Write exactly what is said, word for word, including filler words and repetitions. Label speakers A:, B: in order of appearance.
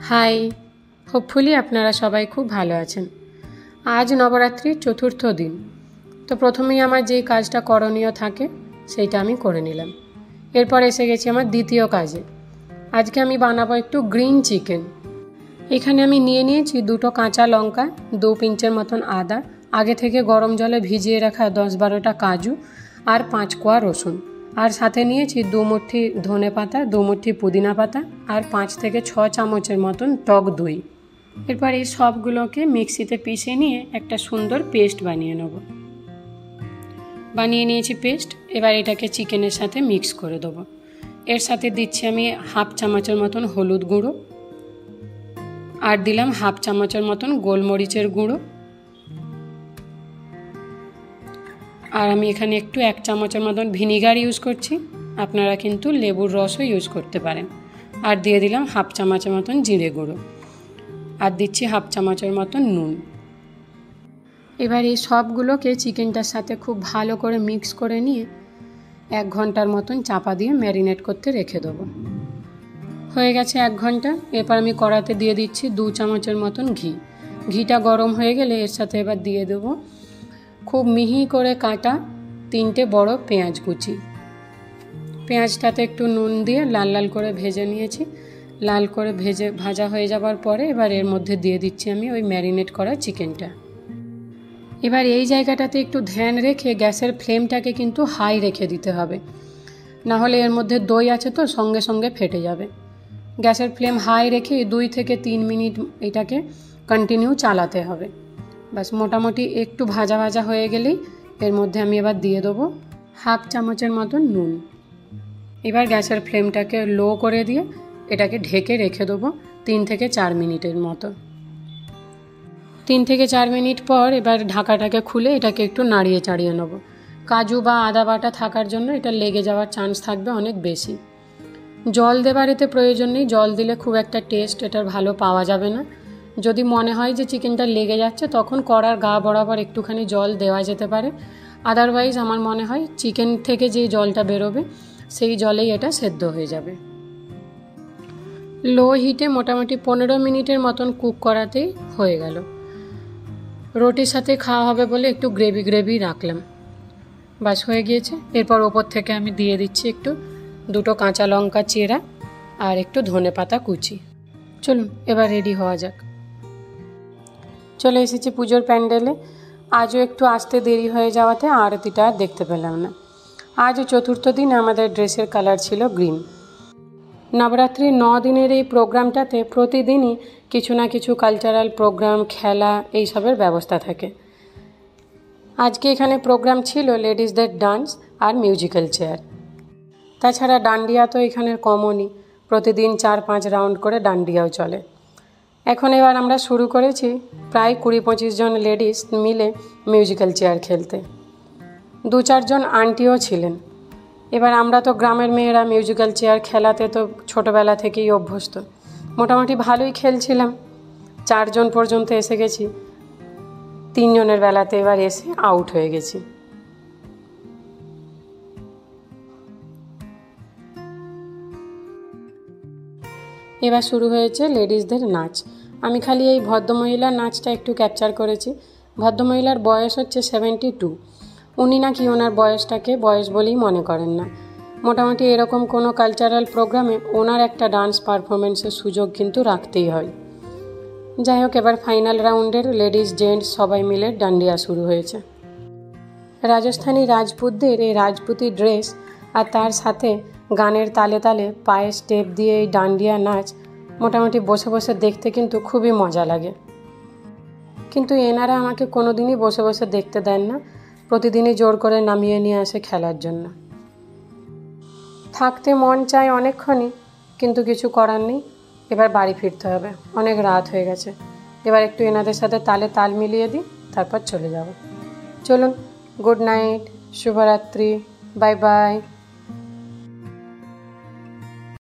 A: High, hopefully আপনারা সবাই খুব ভালো আছেন। আজ নবরাত্রির চতুর্থ দিন, তো প্রথমেই আমার যেই কাজটা করণীয় থাকে সেইটা আমি করে নিলাম। এরপর এসে গেছি আমার দ্বিতীয় কাজে। আজকে আমি বানাবো একটু গ্রিন চিকেন। এখানে আমি নিয়ে নিয়েছি দুটো কাঁচা লঙ্কা, দু পিঞ্চের মতন আদা, আগে থেকে গরম জলে ভিজিয়ে রাখা দশ বারোটা কাজু আর পাঁচ কোয়া রসুন, আর সাথে নিয়েছি দু মুঠি ধনে পাতা, দু মুঠি পুদিনা পাতা আর পাঁচ থেকে ছ চামচের মতন টক দই। এরপর এই সবগুলোকে মিক্সিতে পিষে নিয়ে একটা সুন্দর পেস্ট বানিয়ে নেব। বানিয়ে নিয়েছি পেস্ট। এবার এটাকে চিকেনের সাথে মিক্স করে দেবো। এর সাথে দিচ্ছি আমি হাফ চামচের মতন হলুদ গুঁড়ো, আর দিলাম হাফ চামচের মতন গোলমরিচের গুঁড়ো, আর আমি এখানে একটু এক চামচের মতন ভিনিগার ইউজ করছি। আপনারা কিন্তু লেবুর রসও ইউজ করতে পারেন। আর দিয়ে দিলাম হাফ চামচের মতন জিরে গুঁড়ো, আর দিচ্ছি হাফ চামচের মতন নুন। এবার এই সবগুলোকে চিকেনটার সাথে খুব ভালো করে মিক্স করে নিয়ে এক ঘন্টার মতন চাপা দিয়ে ম্যারিনেট করতে রেখে দেবো। হয়ে গেছে এক ঘন্টা। এরপর আমি কড়াতে দিয়ে দিচ্ছি দু চামচের মতন ঘি। ঘিটা গরম হয়ে গেলে এর সাথে এবার দিয়ে দেবো খুব মিহি করে কাটা তিনটে বড় পেঁয়াজ কুচি। পেঁয়াজটাতে একটু নুন দিয়ে লাল লাল করে ভেজে নিয়েছি। লাল করে ভেজে ভাজা হয়ে যাবার পরে এবার এর মধ্যে দিয়ে দিচ্ছি আমি ওই ম্যারিনেট করা চিকেনটা। এবার এই জায়গাটাতে একটু ধ্যান রেখে গ্যাসের ফ্লেমটাকে কিন্তু হাই রেখে দিতে হবে, না হলে এর মধ্যে দই আছে তো সঙ্গে সঙ্গে ফেটে যাবে। গ্যাসের ফ্লেম হাই রেখে দুই থেকে তিন মিনিট এটাকে কন্টিনিউ চালাতে হবে। বাস মোটামুটি একটু ভাজা ভাজা হয়ে গেলেই এর মধ্যে আমি এবার দিয়ে দেবো হাফ চামচের মতন নুন। এবার গ্যাসের ফ্লেমটাকে লো করে দিয়ে এটাকে ঢেকে রেখে দেবো তিন থেকে চার মিনিটের মতো। তিন থেকে চার মিনিট পর এবার ঢাকাটাকে খুলে এটাকে একটু নাড়িয়ে চাড়িয়ে নেব। কাজু বা আদা বাটা থাকার জন্য এটা লেগে যাওয়ার চান্স থাকবে অনেক বেশি। জল দেবার এতে প্রয়োজন নেই, জল দিলে খুব একটা টেস্ট এটার ভালো পাওয়া যাবে না। যদি মনে হয় যে চিকেনটা লেগে যাচ্ছে তখন কড়ার গা বরাবর একটুখানি জল দেওয়া যেতে পারে। আদারওয়াইজ আমার মনে হয় চিকেন থেকে যে জলটা বেরোবে সেই জলেই এটা সেদ্ধ হয়ে যাবে। লো হিটে মোটামুটি পনেরো মিনিটের মতন কুক করাতেই হয়ে গেল। রুটির সাথে খাওয়া হবে বলে একটু গ্রেভি গ্রেভি রাখলাম। বাস হয়ে গিয়েছে। এরপর ওপর থেকে আমি দিয়ে দিচ্ছি একটু দুটো কাঁচা লঙ্কা চেরা আর একটু ধনে পাতা কুচি। চলুন এবার রেডি হওয়া যাক। চলে এসেছি পুজোর প্যান্ডেলে। আজও একটু আসতে দেরি হয়ে যাওয়াতে আরতিটা আর দেখতে পেলাম না। আজও চতুর্থ দিন, আমাদের ড্রেসের কালার ছিল গ্রিন। নবরাত্রির ন দিনের এই প্রোগ্রামটাতে প্রতিদিনই কিছু না কিছু কালচারাল প্রোগ্রাম, খেলা এইসবের ব্যবস্থা থাকে। আজকে এখানে প্রোগ্রাম ছিল লেডিসদের ডান্স আর মিউজিক্যাল চেয়ার। তাছাড়া ডান্ডিয়া তো এখানের কমনই, প্রতিদিন চার পাঁচ রাউন্ড করে ডান্ডিয়াও চলে। এখন এবার আমরা শুরু করেছি প্রায় কুড়ি পঁচিশ জন লেডিস মিলে মিউজিক্যাল চেয়ার খেলতে। দু চারজন আন্টিও ছিলেন। এবার আমরা তো গ্রামের মেয়েরা মিউজিক্যাল চেয়ার খেলাতে তো ছোটোবেলা থেকেই অভ্যস্ত। মোটামুটি ভালোই খেলছিলাম। চারজন পর্যন্ত এসে গেছি। তিনজনের বেলাতে এবার এসে আউট হয়ে গেছি। এবার শুরু হয়েছে লেডিসদের নাচ। আমি খালি এই ভদ্রমহিলার নাচটা একটু ক্যাপচার করেছি। ভদ্রমহিলার বয়স হচ্ছে সেভেন্টি টু। উনি নাকি ওনার বয়সটাকে বয়স বলেই মনে করেন না। মোটামুটি এরকম কোনো কালচারাল প্রোগ্রামে ওনার একটা ডান্স পারফরমেন্সের সুযোগ কিন্তু রাখতেই হয়। যাই হোক, এবার ফাইনাল রাউন্ডের লেডিস জেন্টস সবাই মিলে ডান্ডিয়া শুরু হয়েছে। রাজস্থানী রাজপুতদের এই রাজপুতি ড্রেস আর তার সাথে গানের তালে তালে পায়ে স্টেপ দিয়ে এই ডান্ডিয়া নাচ মোটামুটি বসে বসে দেখতে কিন্তু খুবই মজা লাগে। কিন্তু এনারা আমাকে কোনো দিনই বসে বসে দেখতে দেন না, প্রতিদিনই জোর করে নামিয়ে নিয়ে আসে খেলার জন্য। থাকতে মন চায় অনেকক্ষণই, কিন্তু কিছু করার নেই। এবার বাড়ি ফিরতে হবে, অনেক রাত হয়ে গেছে। এবার একটু এনাদের সাথে তালে তাল মিলিয়ে দিই, তারপর চলে যাব। চলুন, গুড নাইট, শুভরাত্রি, বাই বাই।